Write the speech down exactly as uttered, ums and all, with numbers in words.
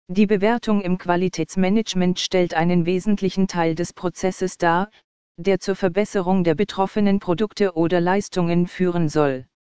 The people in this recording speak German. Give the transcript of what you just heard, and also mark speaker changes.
Speaker 1: Die Bewertung im Qualitätsmanagement stellt einen wesentlichen Teil des Prozesses dar, der zur Verbesserung der betroffenen Produkte oder Leistungen führen soll.